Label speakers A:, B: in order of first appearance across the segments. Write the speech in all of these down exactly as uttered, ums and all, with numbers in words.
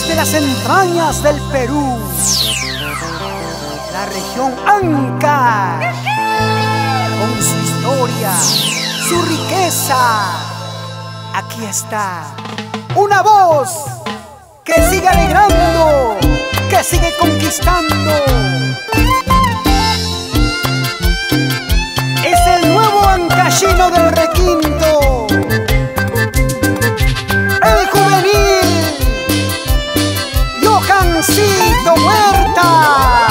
A: Desde las entrañas del Perú, la región Anca, con su historia, su riqueza, aquí está una voz que sigue alegrando, que sigue conquistando. Es el nuevo ancashino del requinto, el juvenil Johancito Huerta,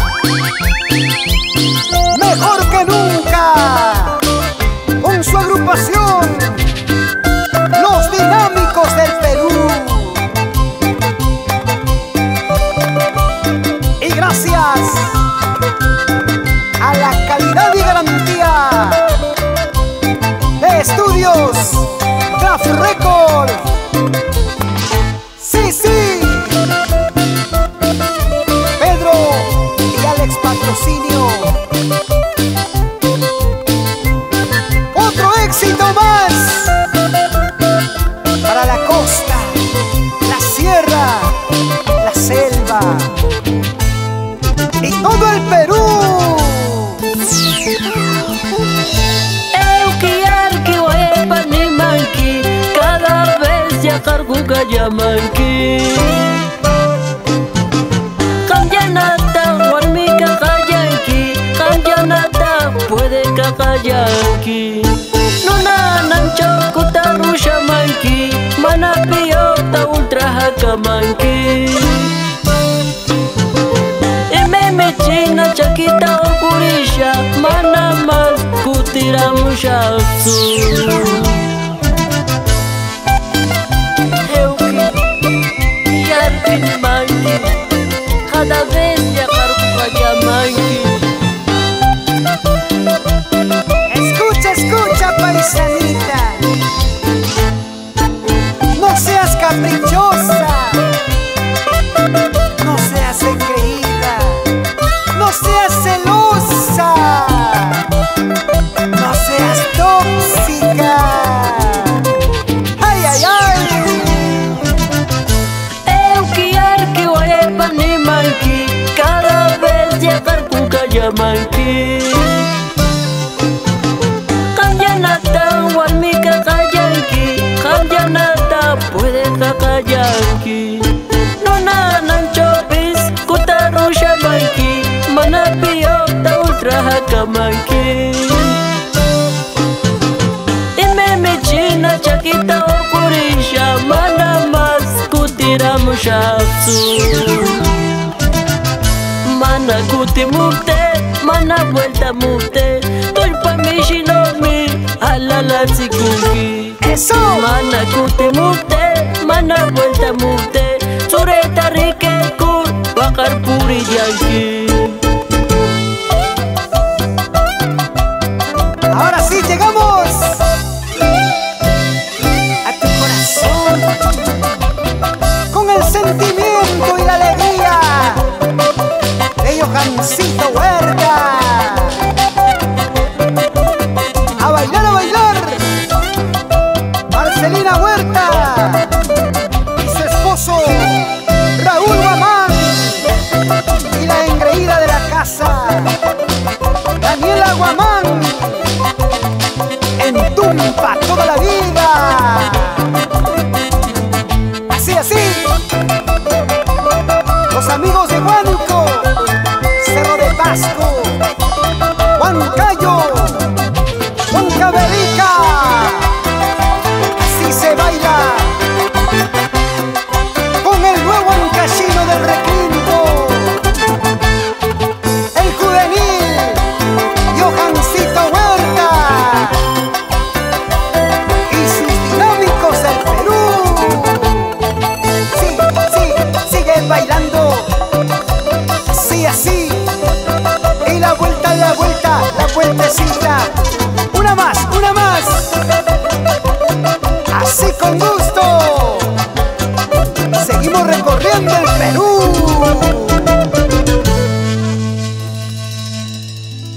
A: mejor que nunca, con su agrupación Los Dinámicos del Perú. Y gracias a la calidad y garantía de Estudios Graf Record. Sí, sí, Pedro y Alex Patrocinio. Otro éxito más para la costa, la sierra, la selva y todo el Perú.
B: Eukiarki waepani manki, cada vez ya cargo kayamanki. Kamyanata warmika kayanki, kamyanata puede kakayanki. Nuna nancho kutarusha manki, mana piyota ultra hakamanki. China chakita okurisha, mana mas kutira mushatsu. Euki, yarkin manki, cada vez ya cargo kayamanki.
A: Escucha, escucha, paisanita, no seas caprichosa, no seas engreída, no seas celosa, no seas tóxica. Ay, ay, ay.
B: Eukiarki waepani manki, cada vez ya cargo kayamanki. Kamyanata warmika kayanki, kamyanata puede kakayanki. Nuna nanchopis kutarusha manki, mana piyota ultra hakamanki. Imeme china chakita okurisha, mana mas kutira mushatsu. Mana kuti mukte, mana vuelta mukte, tulpa mishinomi alala tsikunki.
A: Eso.
B: Mana kuti mukte, mana vuelta mukte, sureta rike kur bakar puri yanki.
A: Ahora sí llegamos a tu corazón con el sentimiento y la alegría de Johancito Huerta. A bailar, a bailar, Marcelina Huerta y su esposo Raúl Guamán, y la engreída de la casa Daniela Guamán, en Tumpa toda la vida.